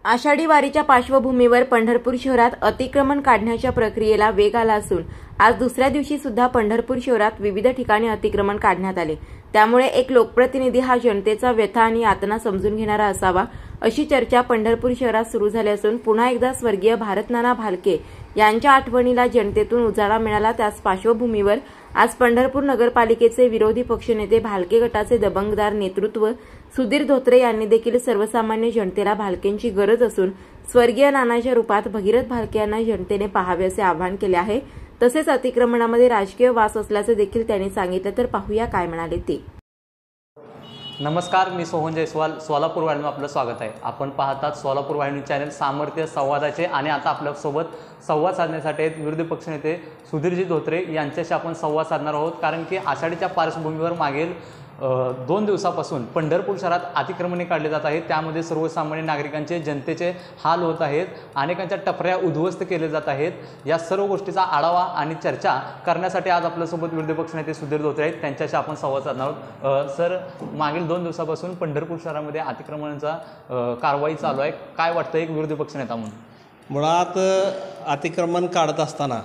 आषाढी वारीच्या पार्श्वभूमीवर पंढरपूर शहरात अतिक्रमण काढण्याच्या प्रक्रियेला वेग आला असून आज दुसऱ्या दिवशी सुद्धा पंढरपूर शहरात विविध ठिकाणी अतिक्रमण काढण्यात आले। त्यामुळे एक लोकप्रतिनिधी हा जनतेचा व्यथा आणि यातना समजून घेणारा असावा अशी चर्चा पंढरपूर शहरात सुरू झाली असून पुन्हा एकदा स्वर्गीय भारतनाना भालके यांच्या आठवणीला जनतेतून उजाळा मिळाला। त्याच पार्श्वभूमीवर आज पंढरपूर नगरपालिकेचे विरोधी पक्षनेते भालके गटाचे दबंगदार नेतृत्व सुधीर धोत्रे यांनी देखील सर्वसामान्य जनतेला भालकेंची गरज असून स्वर्गीय नानाच्या रूपात भगीरथ भालके यांना जनतेने पाहावे असे आवाहन केले आहे। तसेच अतिक्रमणामध्ये राजकीय वास असल्याचे देखील त्यांनी सांगितले। तर पाहूया काय म्हणाले ते। नमस्कार, मी सोहन जयस्वाल, सोलापूर वाहिनीवर आपलं स्वागत आहे। आपण पाहतात सोलापूर वाहिनी चॅनल सामर्थ्य संवादाचे आणि आता आपल्यासोबत संवाद साधण्यासाठी विरोधी पक्षनेते सुधीरजी धोत्रे यांच्याशी आपण संवाद साधणार आहोत। कारण की आषाढीच्या पार्श्वभूमीवर मागील 2 दिवसापासून पंढरपूर शहरात अतिक्रमणे काढले जात आहेत। त्यामध्ये सर्वसामान्य नागरिकांचे जनतेचे हाल होत आहेत, अनेकांच्या टपऱ्या उद्ध्वस्त केले जात आहेत। या सर्व गोष्टीचा आढावा आणि चर्चा करण्यासाठी आज आपल्यासोबत विरोधी पक्षनेते सुधीर धोत्रे आहेत, त्यांच्याशी आपण संवाद साधणार आहोत। सर, मागील 2 दिवसापासून पंढरपूर शहरामध्ये अतिक्रमणाचा कारवाई चालू आहे, काय वाटतं एक विरोधी पक्षनेता म्हणून? मुळात अतिक्रमण काढत असताना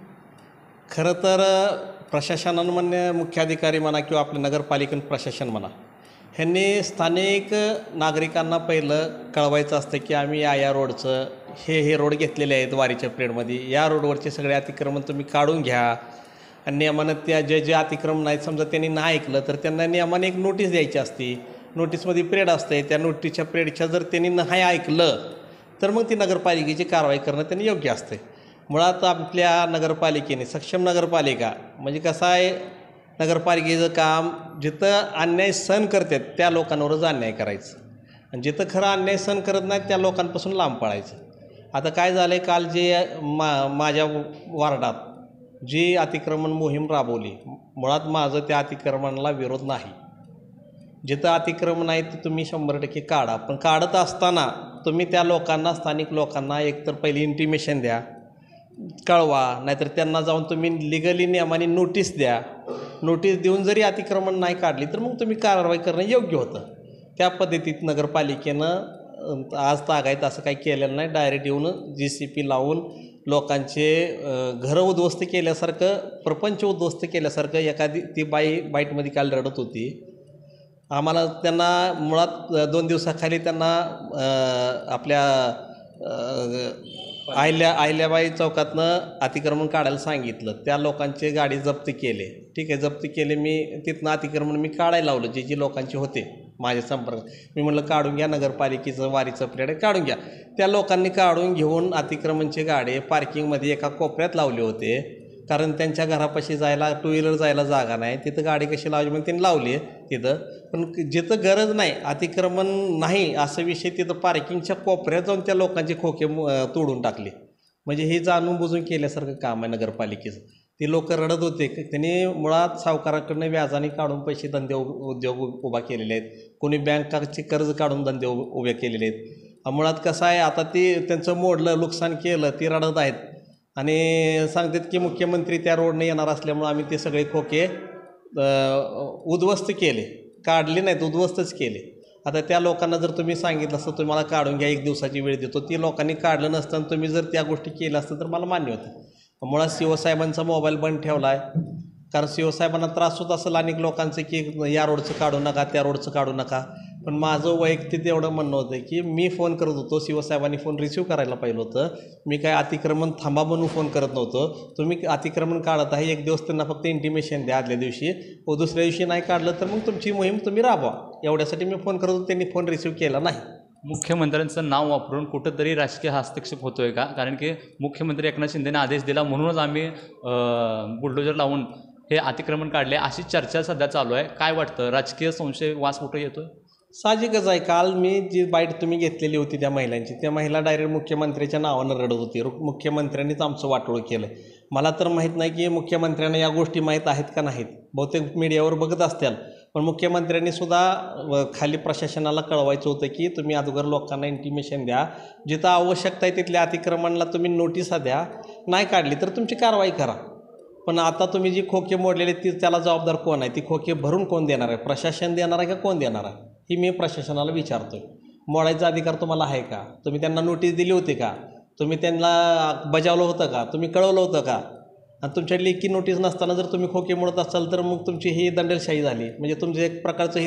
खरं तर प्रशासनानं म्हणणे, मुख्याधिकारी म्हणा किंवा आपलं नगरपालिका प्रशासन म्हणा, ह्यांनी स्थानिक नागरिकांना पहिलं कळवायचं असतं की आम्ही या रोडचं हे रोड घेतलेले आहेत वारीच्या पिरियडमध्ये, या रोडवरचे सगळे अतिक्रमण तुम्ही काढून घ्या। आणि नियमानं त्या जे अतिक्रमण आहेत समजा त्यांनी नाही ऐकलं तर त्यांना नियमाने एक नोटीस द्यायची असते। नोटीसमध्ये पिरियड असते, त्या नोटीसच्या पिरियडच्या जर त्यांनी नाही ऐकलं तर मग ती नगरपालिकेची कारवाई करणं त्यांनी योग्य असते। मुळात आपल्या नगरपालिकेने सक्षम नगरपालिका म्हणजे कसं आहे, नगरपालिकेचं काम जिथं अन्याय सहन करतात त्या लोकांवरच अन्याय करायचं आणि जिथं खरं अन्याय सहन करत नाहीत त्या लोकांपासून लांब पळायचं। आता काय झालं आहे, काल जे माझ्या वार्डात जी अतिक्रमण मोहीम राबवली, मुळात माझं त्या अतिक्रमणाला विरोध नाही। जिथं अतिक्रमण आहे ते तुम्ही 100% काढा, पण काढत असताना तुम्ही त्या लोकांना, स्थानिक लोकांना एकतर पहिली इंटिमेशन द्या, कळवा, नाहीतर त्यांना जाऊन तुम्ही लिगली नियमाने नोटीस द्या। नोटीस देऊन जरी अतिक्रमण नाही काढली तर मग तुम्ही कारवाई करणं योग्य होतं। त्या पद्धतीत नगरपालिकेनं आज तागायत असं काही केलेलं नाही। डायरेक्ट येऊन JCP लावून लोकांचे घरं उद्ध्वस्त केल्यासारखं, प्रपंच उद्ध्वस्त केल्यासारखं, एखादी ती बाई बाईटमध्ये काल रडत होती। आम्हाला त्यांना मुळात 2 दिवसाखाली त्यांना आपल्या अहिल्याबाई चौकातनं अतिक्रमण काढायला सांगितलं। त्या लोकांचे गाडी जप्त केले, ठीक आहे, जप्त केले। मी तिथनं अतिक्रमण मी काढायला लावलं जे लोकांचे होते माझ्या संपर्क। मी म्हटलं काढून घ्या, नगरपालिकेचं वारीचं पिरियड काढून घ्या। त्या लोकांनी काढून घेऊन अतिक्रमणचे गाडे पार्किंगमध्ये एका कोपऱ्यात लावले होते, कारण त्यांच्या घरापाशी जायला 2 व्हीलर जायला जागा नाही, तिथं गाडी कशी लावली म्हणून त्यांनी लावली तिथं। पण जिथं गरज नाही, अतिक्रमण नाही असं विषय, तिथं पार्किंगच्या कोपऱ्यात जाऊन त्या लोकांचे खोके तोडून टाकले। म्हणजे हे जाणून बुजून केल्यासारखं काम आहे नगरपालिकेचं। ते लोक रडत होते, त्यांनी मुळात सावकाराकडनं व्याजाने काढून पैसे धंदे उद्योग उभा केलेले आहेत, कोणी बँकाचे कर्ज काढून धंदे उभे केलेले आहेत। मुळात कसं आहे, आता ते त्यांचं मोडलं, नुकसान केलं, ते रडत आहेत आणि सांगतात की मुख्यमंत्री त्या रोडने येणार असल्यामुळं आम्ही ते सगळे खोके उद्ध्वस्त केले, काढले नाहीत, उद्ध्वस्तच केले। आता त्या लोकांना जर तुम्ही सांगितलं असतं तुम्हाला काढून घ्या, 1 दिवसाची वेळ देतो, ती लोकांनी काढलं नसतं, तुम्ही जर त्या गोष्टी केल्या असतं तर मला मान्य होतं। मुळात शिवसाहेबांचा मोबाईल बंद ठेवला आहे, कारण शिवसाहेबांना त्रास होत असेल अनेक लोकांचं की या रोडचं काढू नका, त्या रोडचं काढू नका। पण माझं वैयक्तिक एवढं म्हणणं होतं की मी फोन करत होतो, शिवसाहेबांनी फोन रिसिव्ह करायला पाहिलं होतं। मी काय अतिक्रमण थांबा म्हणून फोन करत नव्हतो। तुम्ही अतिक्रमण काढत आहे, 1 दिवस त्यांना फक्त इंटिमेशन द्या आदल्या दिवशी, व दुसऱ्या दिवशी नाही काढलं तर मग तुमची मोहीम तुम्ही राबवा, एवढ्यासाठी मी फोन करत होतो। त्यांनी फोन रिसिव्ह केला नाही। मुख्यमंत्र्यांचं नाव वापरून कुठंतरी राजकीय हस्तक्षेप होतोय का? कारण की मुख्यमंत्री एकनाथ शिंदेने आदेश दिला म्हणूनच आम्ही बुलडोजर लावून हे अतिक्रमण काढले, अशी चर्चा सध्या चालू आहे। काय वाटतं, राजकीय संशय वास कुठं येतोय? साहजिकच आहे। काल मी जी बाईट तुम्ही घेतलेली होती त्या महिलांची, त्या महिला डायरेक्ट मुख्यमंत्र्याच्या नावानं रडत होती, मुख्यमंत्र्यांनीच आमचं वाटोळं केलं। मला तर माहीत नाही की मुख्यमंत्र्यांना या गोष्टी माहीत आहेत का नाहीत, बहुतेक मीडियावर बघत असतील, पण मुख्यमंत्र्यांनी सुद्धा खाली प्रशासनाला कळवायचं होतं की तुम्ही अगोदर लोकांना इंटिमेशन द्या, जिथं आवश्यकता आहे तिथल्या अतिक्रमणाला तुम्ही नोटिसा द्या, नाही काढली तर तुमची कारवाई करा। पण आता तुम्ही जी खोके मोडलेले ती त्याला जबाबदार कोण आहे? ती खोके भरून कोण देणार आहे? प्रशासन देणार आहे का कोण देणार आहे? ही मी प्रशासनाला विचारतोय। मोडायचा अधिकार तुम्हाला आहे का? तुम्ही त्यांना नोटीस दिली होती का? तुम्ही त्यांना बजावलं होतं का? तुम्ही कळवलं होतं का? आणि तुमच्या लेखी नोटीस नसताना जर तुम्ही खोके मोडत असाल तर मग तुमची ही दंडेलशाही झाली, म्हणजे तुमचं एक प्रकारचं हे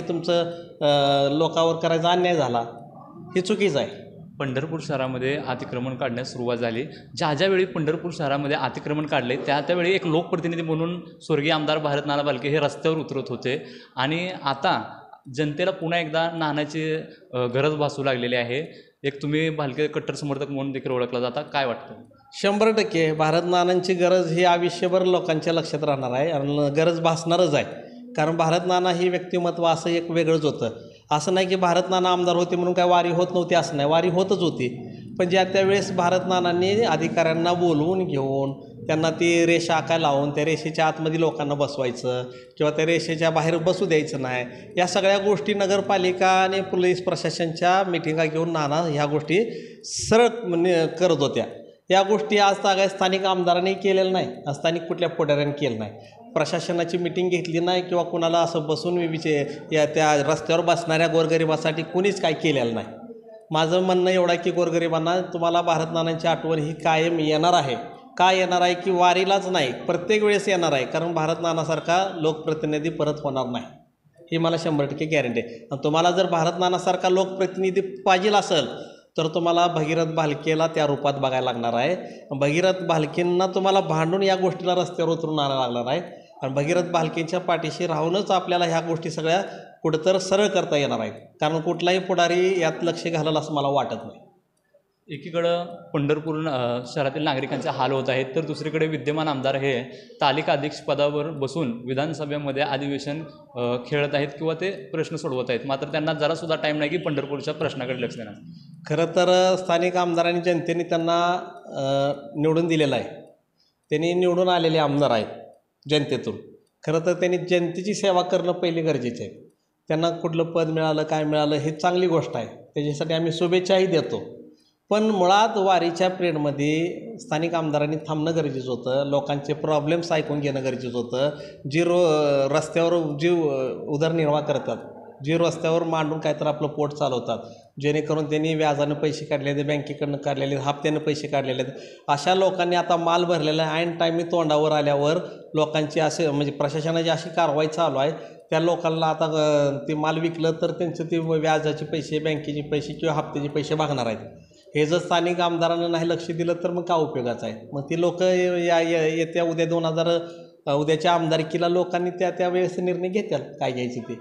तुमचं लोकांवर करायचा अन्याय झाला, हे चुकीचं आहे. पंढरपूर शहरामध्ये अतिक्रमण काढण्यास सुरुवात झाली. ज्यावेळी पंढरपूर शहरामध्ये अतिक्रमण काढले त्यावेळी एक लोकप्रतिनिधी म्हणून स्वर्गीय आमदार भारत नाना भालके हे रस्त्यावर उतरत होते आणि आता जनतेला पुन्हा एकदा नाण्याची गरज भासू लागलेली आहे. एक तुम्ही भालके कट्टर समर्थक म्हणून देखील ओळखला जाता, काय वाटतं? 100% भारत नानांची गरज ही आयुष्यभर लोकांच्या लक्षात राहणार आहे आणि गरज भासणारच आहे. कारण भारत नाना ही व्यक्तिमत्व असं एक वेगळंच होतं. असं नाही की भारत नाना आमदार होते म्हणून काय वारी होत नव्हती असं नाही, वारी होतच होती. पण ज्या त्यावेळेस भारत नानांनी अधिकाऱ्यांना बोलवून घेऊन त्यांना ती रेषा आकायला लावून त्या रेषेच्या आतमध्ये लोकांना बसवायचं किंवा त्या रेषेच्या बाहेर बसू द्यायचं नाही, या सगळ्या गोष्टी नगरपालिका आणि पोलीस प्रशासनच्या मिटिंगा घेऊन नाना ह्या गोष्टी सरळ करत होत्या. या गोष्टी आज तागाय स्थानिक आमदारांनी केलेल्या नाही, स्थानिक कुठल्या पुढाऱ्यांनी केलं नाही. प्रशासनाची मिटिंग घेतली नाही किंवा कुणाला असं बसून या त्या रस्त्यावर बसणाऱ्या गोरगरिबासाठी कुणीच काय केलेलं नाही. माझं म्हणणं एवढं आहे की गोरगरिबांना तुम्हाला भारत नानांची आठवण ही कायम येणार आहे. का येणार आहे की वारीलाच नाही, प्रत्येक वेळेस येणार आहे. कारण भारत नानासारखा लोकप्रतिनिधी परत होणार नाही, ही मला 100% गॅरंटी आहे. आणि तुम्हाला जर भारत नानासारखा लोकप्रतिनिधी पाहिजे असेल तर तुम्हाला भगीरथ भालकेला त्या रूपात बघायला लागणार आहे. भगीरथ भालकेंना तुम्हाला भांडून या गोष्टीला रस्त्यावर उतरून आणायला लागणार आहे. आणि भगीरथ भालकेंच्या पाठीशी राहूनच आपल्याला ह्या गोष्टी सगळ्या कुठंतर सरळ करता येणार आहेत. कारण कुठलाही पुढारी यात लक्ष घालेल असं मला वाटत नाही. एकीकडं पंढरपूर शहरातील नागरिकांचे हाल होत आहेत, तर दुसरीकडे विद्यमान आमदार हे तालिका अध्यक्ष पदावर बसून विधानसभेमध्ये अधिवेशन खेळत आहेत किंवा ते प्रश्न सोडवत आहेत. मात्र त्यांना जरासुद्धा टाईम नाही की पंढरपूरच्या प्रश्नाकडे लक्ष देणार. खरं तर स्थानिक आमदारांनी जनतेने त्यांना निवडून दिलेलं आहे. त्यांनी निवडून आलेले आमदार आहेत जनतेतून. खरं तर त्यांनी जनतेची सेवा करणं पहिले गरजेचे आहे. त्यांना कुठलं पद मिळालं काय मिळालं हे चांगली गोष्ट आहे, त्याच्यासाठी आम्ही शुभेच्छाही देतो. पण मुळात वारीच्या पिरियडमध्ये स्थानिक आमदारांनी थांबणं गरजेचं होतं. लोकांचे प्रॉब्लेम्स ऐकून घेणं गरजेचं होतं. जी रस्त्यावर जी उदरनिर्वाह करतात, जी रस्त्यावर मांडून काय तर आपलं पोट चालवतात, जेणेकरून त्यांनी व्याजानं पैसे काढलेले, बँकेकडनं काढलेले, हप्त्यानं पैसे काढलेले आहेत, अशा लोकांनी आता माल भरलेला आहे. ऐन टाईमी तोंडावर आल्यावर लोकांची असे म्हणजे प्रशासनाची अशी कारवाई चालू आहे, त्या लोकांना आता ते माल विकलं तर त्यांचं ते व्याजाचे पैसे, बँकेचे पैसे किंवा हप्त्याचे पैसे भागणार आहेत. हे जर स्थानिक आमदारांना नाही लक्ष दिलं तर मग काय उपयोगाचं आहे? मग ती लोक येत्या उद्या उद्याच्या आमदारकीला लोकांनी त्या वेळेस निर्णय घेतील काय घ्यायचे ते.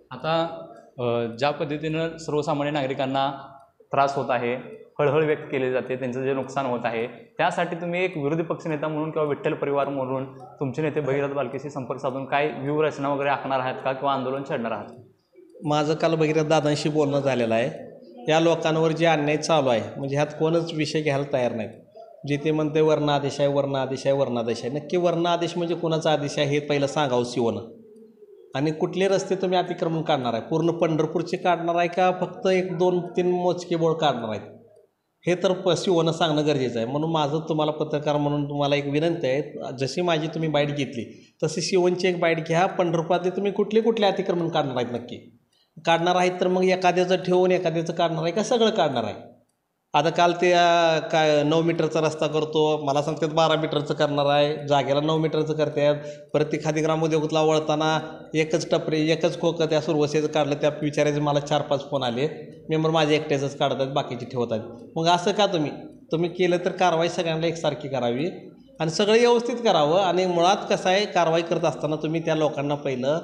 आता ज्या पद्धतीनं सर्वसामान्य नागरिकांना त्रास होत आहे, हळहळ व्यक्त केली जाते, त्यांचं जे नुकसान होत आहे, त्यासाठी तुम्ही एक विरोधी पक्षनेता म्हणून किंवा विठ्ठल परिवार म्हणून तुमचे नेते भगीरथ भालकेशी संपर्क साधून काय व्यूहरचना वगैरे आखणार आहात का किंवा आंदोलन छेडणार आहात? माझं काल भगीरथ दादांशी बोलणं झालेलं आहे. या लोकांवर जे अन्याय चालू आहे म्हणजे ह्यात कोणच विषय घ्यायला वर्ण नाहीत. जे ते म्हणते वर्ण आदेश आहे, वर्ण आदेश आहे, वर्ण आदेश आहे. नक्की वर्ण आदेश म्हणजे कोणाचा आदेश आहे हे पहिलं सांगावं शिवनं. आणि कुठले रस्ते तुम्ही अतिक्रमण काढणार आहे? पूर्ण पंढरपूरचे काढणार आहे का फक्त 1, 2, 3 मोजके बोळ काढणार आहेत? हे तर शिवनं सांगणं गरजेचं आहे. म्हणून माझं तुम्हाला पत्रकार म्हणून तुम्हाला एक विनंती आहे, जशी माझी तुम्ही बाईट घेतली तशी शिवनची एक बाईट घ्या. पंढरपुरातले तुम्ही कुठले अतिक्रमण काढणार आहेत नक्की काढणार आहेत? तर मग एखाद्याचं ठेवून एखाद्याचं काढणार आहे का सगळं काढणार आहे? आता काल ते काय 9 मीटरचा रस्ता करतो, मला सांगतात 12 मीटरचं करणार आहे, जागेला 9 मीटरचं करतात. परत ती खादी ग्रामोद्योगातला वळताना एकच टपरी एकच खोकं त्या सुरवसेचं काढलं. त्या विचारायचे मला 4-5 फोन आले, मेंबर माझे एकट्याचंच काढत आहेत, बाकीचे ठेवत आहेत. मग असं का तुम्ही केलं तर कारवाई सगळ्यांना एकसारखी करावी आणि सगळं व्यवस्थित करावं. आणि मुळात कसं आहे, कारवाई करत असताना तुम्ही त्या लोकांना पहिलं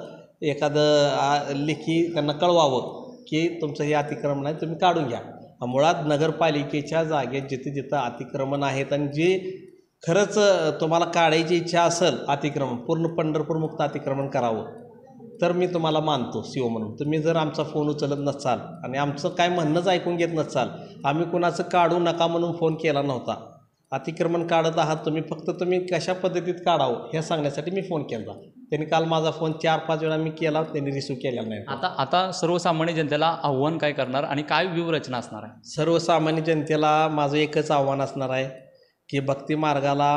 एखादं लेखी त्यांना कळवावं की तुमचं हे अतिक्रमण आहे, तुम्ही काढून घ्या. मुळात नगरपालिकेच्या जागेत जिथं अतिक्रमण आहेत आणि जे खरंच तुम्हाला काढायची इच्छा असेल अतिक्रमण, पूर्ण पंढरपूर मुक्त अतिक्रमण करावं, तर मी तुम्हाला मानतो शिव म्हणून. तुम्ही जर आमचा फोन उचलत नसाल आणि आमचं काय म्हणणंच ऐकून घेत नसाल, आम्ही कुणाचं काढू नका म्हणून फोन केला नव्हता. अतिक्रमण काढत आहात तुम्ही कशा पद्धतीत काढावं हे सांगण्यासाठी मी फोन केला. त्यांनी काल माझा फोन 4-5 वेळा मी केला, त्यांनी रिसिव्ह केलेला नाही. आता सर्वसामान्य जनतेला आव्हान काय करणार आणि काय व्यूहरचना असणार आहे? सर्वसामान्य जनतेला माझं एकच आव्हान असणार आहे की भक्ती मार्गाला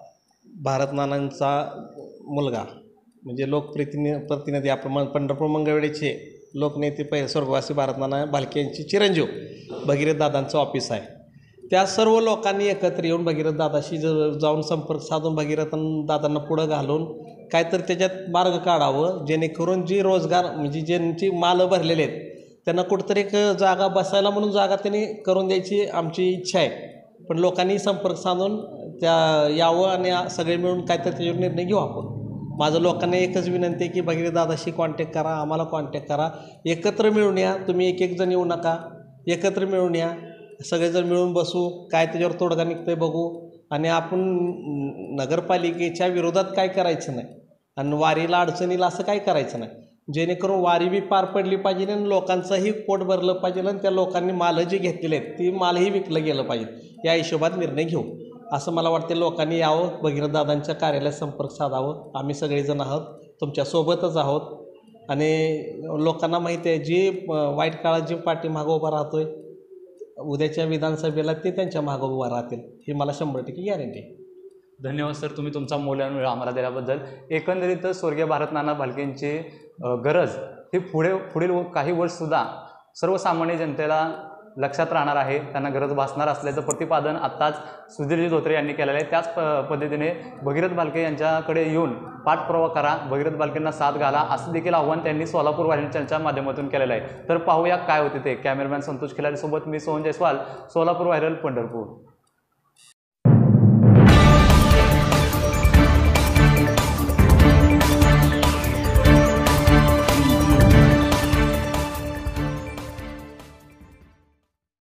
भारत नानांचा मुलगा म्हणजे लोकप्रतिनिधी आपण पंढरपूर मंगळवेढेचे लोकनेते स्वर्गवासी भारतनाना भालके यांची चिरंजीव भगीरथ दादांचं ऑफिस आहे. त्या सर्व लोकांनी एकत्र येऊन भगीरथ दादाशी जाऊन संपर्क साधून भगीरथ दादांना पुढं घालून काहीतरी त्याच्यात मार्ग काढावं, जेणेकरून जी रोजगार म्हणजे ज्यांची मालं भरलेले आहेत त्यांना कुठंतरी एक जागा बसायला म्हणून जागा त्यांनी करून द्यायची आमची इच्छा आहे. पण लोकांनी संपर्क साधून त्या यावं आणि सगळे मिळून काहीतरी त्याच्यावर निर्णय घेऊ आपण. माझं लोकांना एकच विनंती आहे की भगीरथ दादाशी कॉन्टॅक्ट करा, आम्हाला कॉन्टॅक्ट करा, एकत्र मिळून या. तुम्ही एक एक जण येऊ नका, एकत्र मिळून या, सगळेजण मिळून बसू, काय त्याच्यावर तोडगा निघतंय बघू. आणि आपण नगरपालिकेच्या विरोधात काय करायचं नाही आणि वारीला अडचणीला असं काय करायचं नाही, जेणेकरून वारी बी पार पडली पाहिजे आणि लोकांचंही पोट भरलं पाहिजे आणि त्या लोकांनी मालं जी घेतलेली आहेत ती मालही विकलं गेलं पाहिजे. या हिशोबात निर्णय घेऊ असं मला वाटते. लोकांनी यावं, भगीरथ दादांच्या कार्यालयात संपर्क साधावं. आम्ही सगळेजण आहोत, तुमच्यासोबतच आहोत आणि लोकांना माहिती आहे जी वाईट काळात जी पाठीमागं उभा राहतोय उद्याच्या विधानसभेला ते त्यांच्या मागं उभा राहतील, ही मला 100% गॅरंटी आहे. धन्यवाद सर, तुम्ही तुमचा मौल्यवान वेळ आम्हाला दिल्याबद्दल. एकंदरीत स्वर्गीय भारतनाना भालकेंची गरज ही पुढील काही वर्षसुद्धा सर्वसामान्य जनतेला लक्षात राहणार आहे, त्यांना गरज भासणार असल्याचं प्रतिपादन आत्ताच सुधीरजी धोत्रे यांनी केलेलं आहे. त्याच पद्धतीने भगीरथ भालके यांच्याकडे येऊन पाठपुरावा करा, भगीरथ भालकेंना साथ घाला, असं देखील आव्हान त्यांनी सोलापूर वाहिनीच्या माध्यमातून केलेलं आहे. तर पाहूया काय होते ते. कॅमेरामॅन संतोष खिलारीसोबत मी सोहन जयस्वाल, सोलापूर व्हायरल, पंढरपूर.